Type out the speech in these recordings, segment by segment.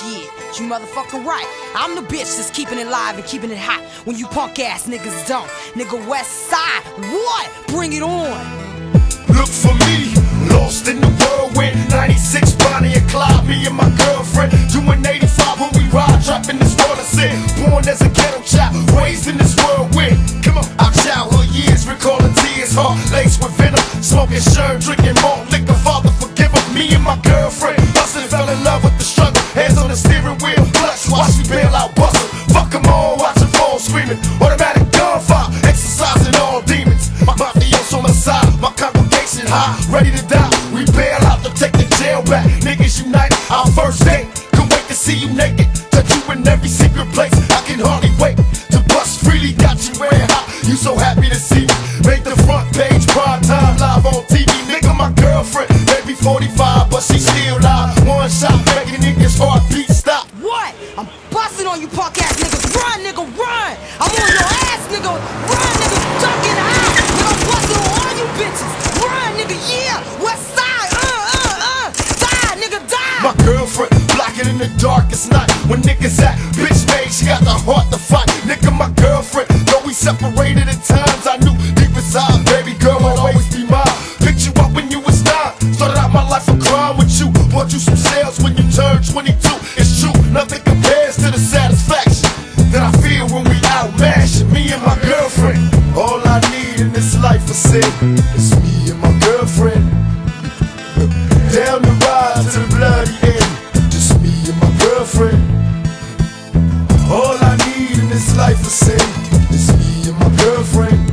Shit, you motherfucking right. I'm the bitch that's keeping it live and keeping it hot when you punk ass niggas don't. Nigga West Side, what? Bring it on. Look for me, lost in the whirlwind. 96 Bonnie and Clyde, me and my girlfriend. Doing 85 when we ride, dropping this world of sin. Born as a ghetto child, raised in this whirlwind. Come on, our childhood years, recalling tears, heart laced with venom. Smoking shirt, drinking malt liquor, Father forgive us. Me and my girlfriend, hustling, fell in love with the struggle. Hands on the steering wheel, clutch, watch me bail out, bustle. Fuck them all, watching fall screaming. Automatic gunfire, exercising all demons. My mafioso on the side, my congregation high, ready to die. We bail out to take the jail back. Niggas unite, our first date. Can't wait to see you naked, touch you in every secret place. I can hardly wait to bust freely. Got you wearing hot, you so happy to see me. Make the front page, prime time, live on TV. Nigga, my girlfriend, maybe 45, but she still live. One shot, making niggas heartbeat stop. What? I'm busting on you punk ass niggas. Run, nigga, run. I'm on your ass, nigga. Run, nigga, ducking out. Nigga, I'm busting on all you bitches. Run, nigga, yeah. West Side, die, nigga, die. My girlfriend, blocking in the darkest night. When niggas at bitch made, she got the heart to fight. Nigga, my girlfriend, though we separated at times, I knew deep inside, baby girl would always be mine. Picked you up when you was 9. Started out my life of crime with you. Bought you some sales when you turned 22. It's true, nothing compares to the satisfaction that I feel when we out mashing. Me and my girlfriend, all I need in this life is sin. It's me and my girlfriend. Down the ride to the bloody end. Just me and my girlfriend. All I need in this life is sin. It's me and my girlfriend.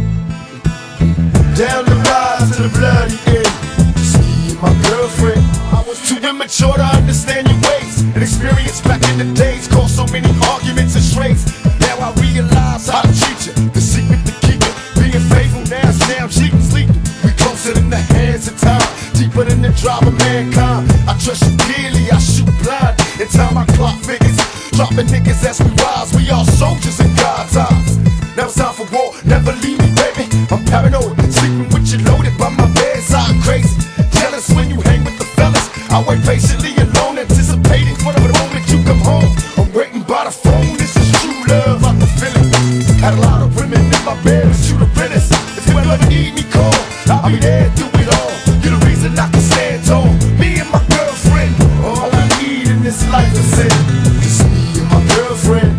Down the ride to the bloody end. Just me and my girlfriend. I was too immature to understand your ways, and experience back in the days caused so many arguments and strays. Now I realize how to treat you, the secret to keep it. Being faithful now, sound cheating, sleeping. We closer than the hands of time, deeper than the drive of mankind. I trust you dearly, I shoot blind. In time I clock figures, dropping niggas as we rise. We all soldiers in God's eyes. Now it's time for war, never leave me, baby. I'm paranoid, sleeping with you loaded by my bedside, crazy. Jealous when you hang with the fellas. I wait patiently alone, anticipating for the moment you come home. I'm waiting by the phone, this is true love, I can feel it. Had a lot of women in my bed, but you the realest. If you ever need me, call, I'll be there through it all. You're the reason I can stand tall. Me and my girlfriend, all I need in this life is sin. It's me and my girlfriend.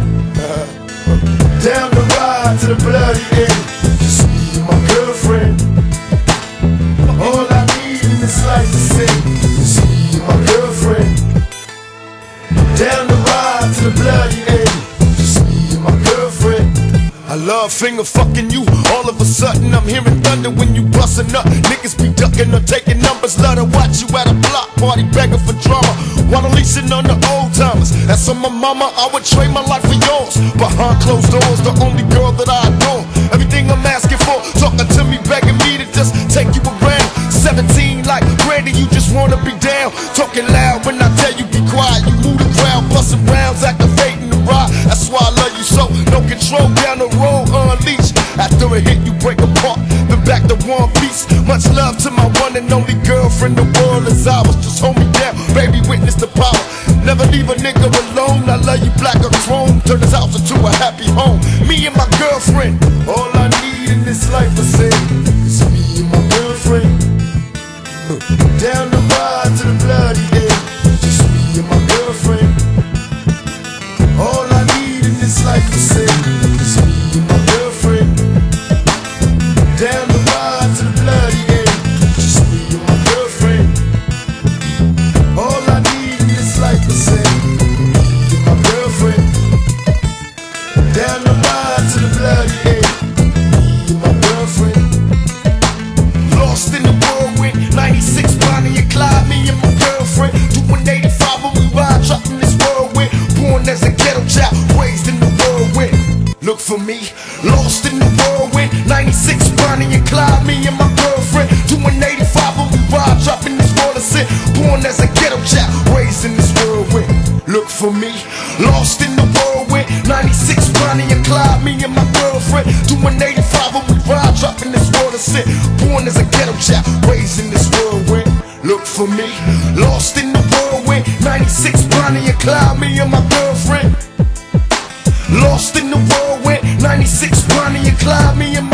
Down the ride to the bloody end. Just me and my girlfriend. All I need in this life is sin. It's me and my girlfriend. Down the ride to the bloody end. Just me and my girlfriend. I love finger fucking you. All of a sudden I'm hearing thunder when you bustin' up. Niggas be ducking or taking numbers. Love to watch you at a block party begging for drama, while leasing on the old timers. That's on my mama, I would trade my life for yours. Behind closed doors, the only girl that I adore. Everything I'm asking for, talking to me, begging me to just take you around. 17 like Brandy, you just wanna be down. Talking loud when I tell you be quiet. You move the crowd, busting rounds, activating the ride. That's why I love you so. No control down the road, unleashed. After a hit, you break apart, then back to one piece. Much love to my one and only girlfriend. The world is ours, just hold me down, baby, witness the power. Never leave a nigga alone. I love you black or chrome. Turn this house into a happy home. Me and my girlfriend. All I need in this life is sin. It's me and my girlfriend. Down the ride to the bloody end. Just me and my girlfriend. All I need in this life is sin. It's me and my girlfriend. Down the ride to the bloody end. Just me and my girlfriend. All I need in this life is sin. Me and my girlfriend. Down the ride to the bloody end. Me and my girlfriend. Lost in the whirlwind, 96 Bonnie and Clyde. Me and my girlfriend doing 85 when we ride, dropping this whirlwind. Born as a ghetto child, raised in the whirlwind. Look for me, lost in the whirlwind, 96 Bonnie and Clyde. Me and my girlfriend doing 85 when we ride, dropping this world of sin. Born as a ghetto child, raised in this whirlwind. Look for me, lost in the whirlwind, 96 Bonnie and Clyde. Me and my girlfriend doing 85 when we ride, dropping this world of sin. Born as a ghetto child, raised in this whirlwind. Look for me, lost in the whirlwind, 96 Bonnie and Clyde. Clyde, me and my girlfriend. Lost in the whirlwind, 96 Bonnie and Clyde, me and